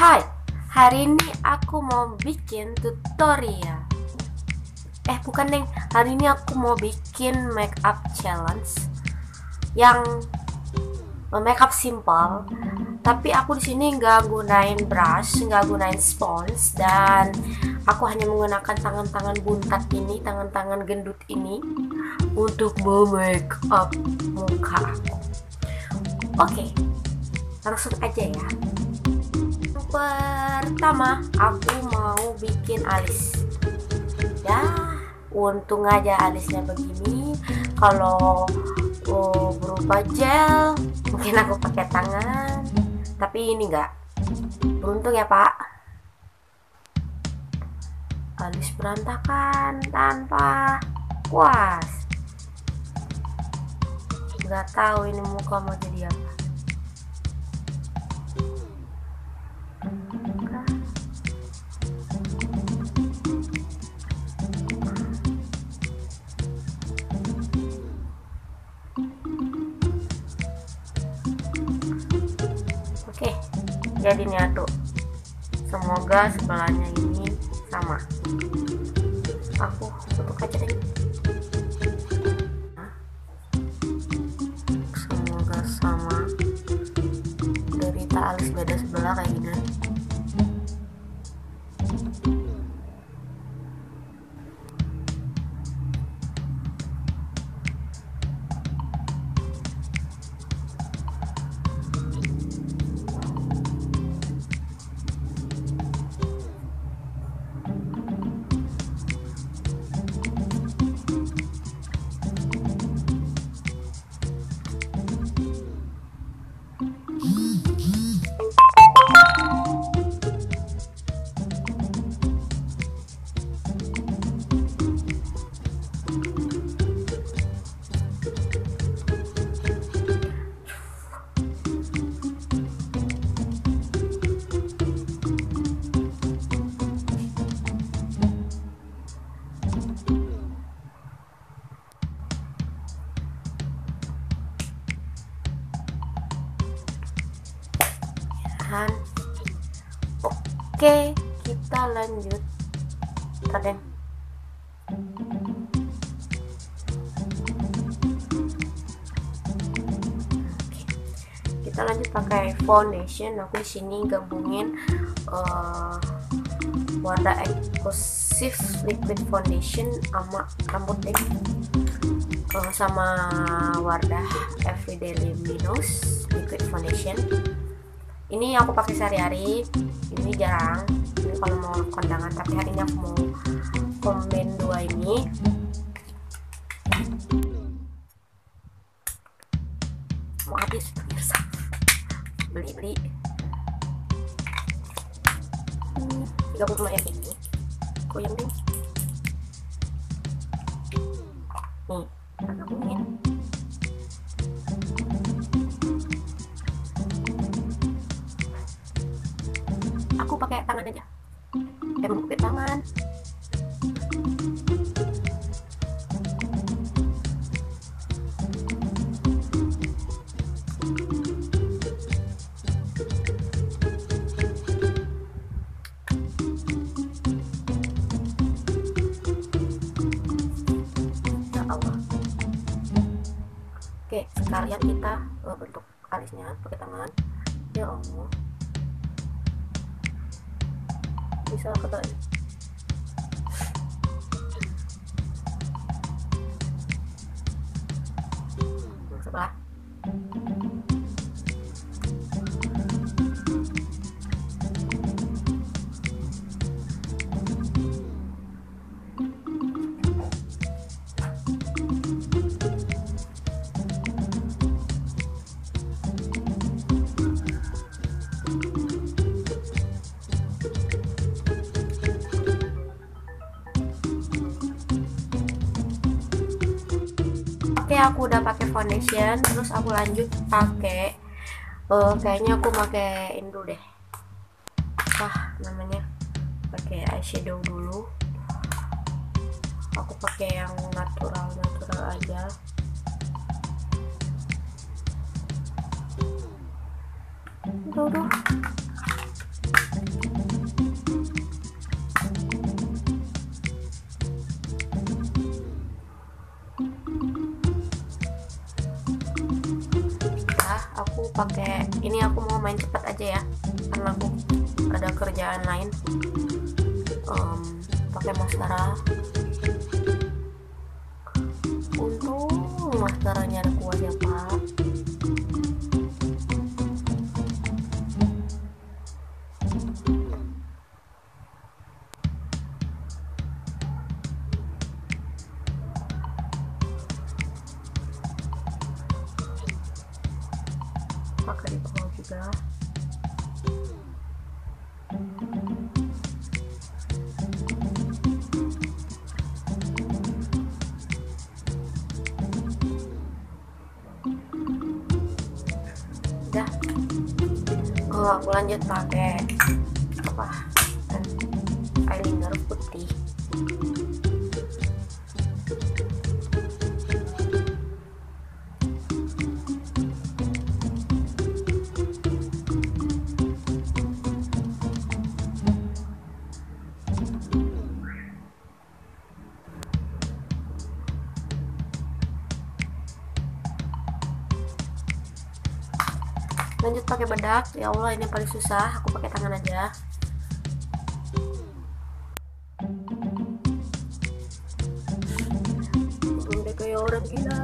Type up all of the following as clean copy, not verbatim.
Hai, hari ini aku mau bikin tutorial. Bukan Neng, hari ini aku mau bikin makeup challenge yang makeup simple. Tapi aku di sini nggak gunain brush, nggak gunain spons, dan aku hanya menggunakan tangan-tangan buntat ini, tangan-tangan gendut ini untuk make-up muka aku. Oke, langsung aja ya. Pertama aku mau bikin alis ya, untung aja alisnya begini. Kalau berupa gel mungkin aku pakai tangan, tapi ini enggak, beruntung ya Pak. Alis berantakan tanpa puas, nggak tahu ini muka mau jadi apa. Oke, jadi ini aduk. Semoga sebelahnya ini sama. Aku tutup aja deh. Semoga sama. Derita alis beda sebelah kayak gini. Oke, kita lanjut. Oke, kita lanjut pakai foundation. Aku di sini gabungin Wardah Exclusive Liquid Foundation sama rambut deh, sama Wardah Everyday Luminous Liquid Foundation. Ini aku pakai sehari-hari, ini jarang, ini kalau mau kondangan, tapi hari ini aku mau combine dua ini. Mau habis pemirsa, beli 30 yang ini, goyang deh nih, agak bungin. Aku pakai tangan aja, pakai tangan. Ya Allah. Oke, sekalian kita bentuk alisnya pakai tangan. Ya Allah, bisa kata sebelah. Oke, aku udah pakai foundation, terus aku lanjut pakai kayaknya aku pakein dulu deh, namanya, pakai eyeshadow dulu. Aku pakai yang natural aja. Tuh aku pakai ini, aku mau main cepat aja ya karena aku ada kerjaan lain. Pakai maskara. Untung maskaranya ada kuat ya pak. Pakai di bawah juga. Udah. Aku lanjut pakai apa? Eyeliner putih. Lanjut pakai bedak. Ya Allah, ini paling susah, aku pakai tangan aja. Udah kayak orang gila.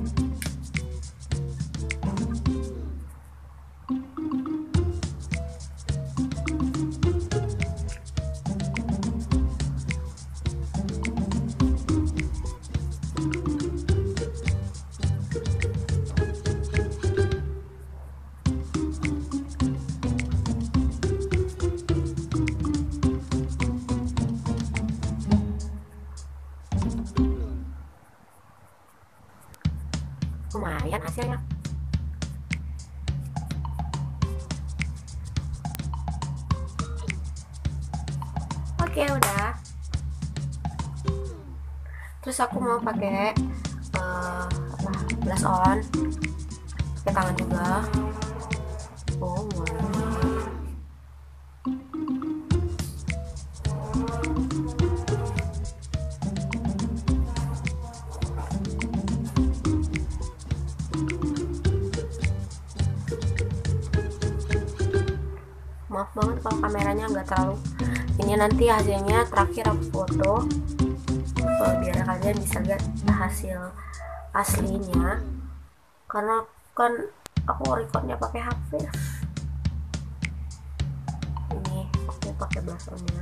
Lumayan hasilnya. Oke, udah. Terus aku mau pakai blush on, pakai tangan juga. Oh wow. Maaf banget kalau kameranya nggak terlalu ini, nanti hasilnya terakhir aku foto biar kalian bisa lihat hasil aslinya, karena kan aku recordnya pakai HP. Ini aku pakai blush on-nya.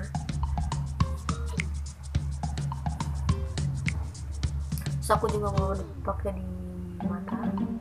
Terus aku juga mau pakai di mata.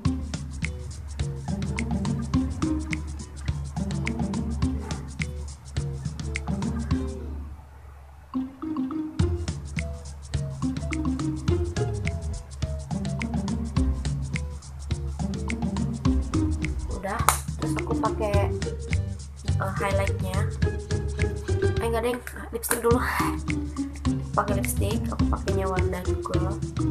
Terus aku pakai highlightnya. Enggak deng, lipstick dulu. Pakai lipstick, aku pakainya Wardah juga.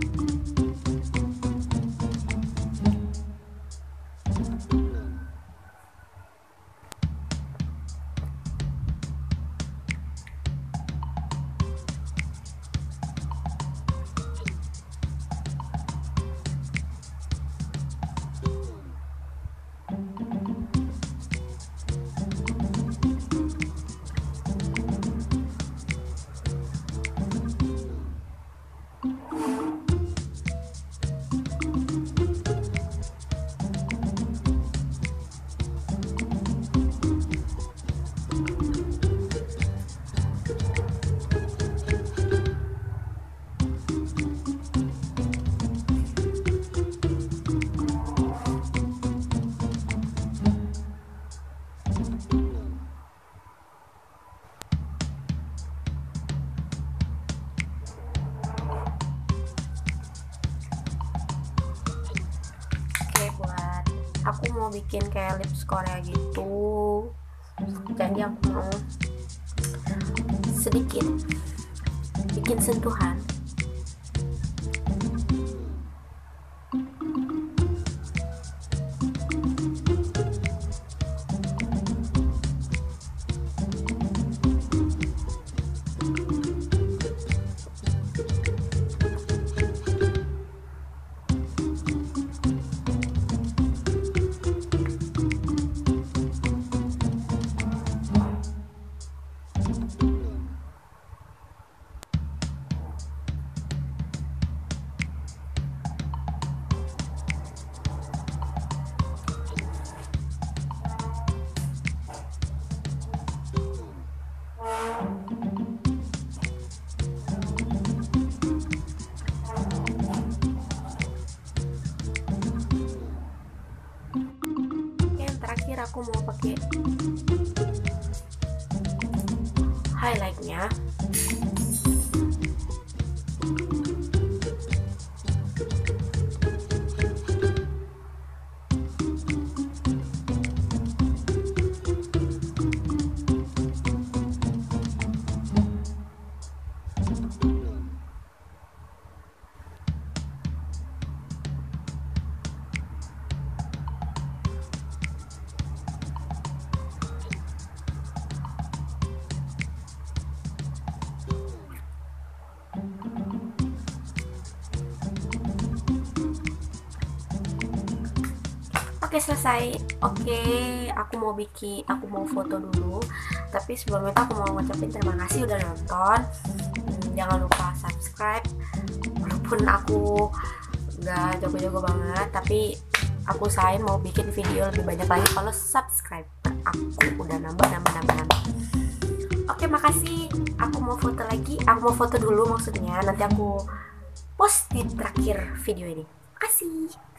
Aku mau bikin kayak lips Korea gitu, jadi aku mau sedikit bikin sentuhan. aku mau pakai highlightnya. Oke, selesai. Oke, aku mau foto dulu. Tapi sebelum itu aku mau ngucapin terima kasih udah nonton. Jangan lupa subscribe. Walaupun aku nggak jago-jago banget, tapi aku usahain mau bikin video lebih banyak lagi kalau subscribe aku udah nambah. Oke, makasih. Aku mau foto lagi. Aku mau foto dulu maksudnya. Nanti aku post di terakhir video ini. Makasih.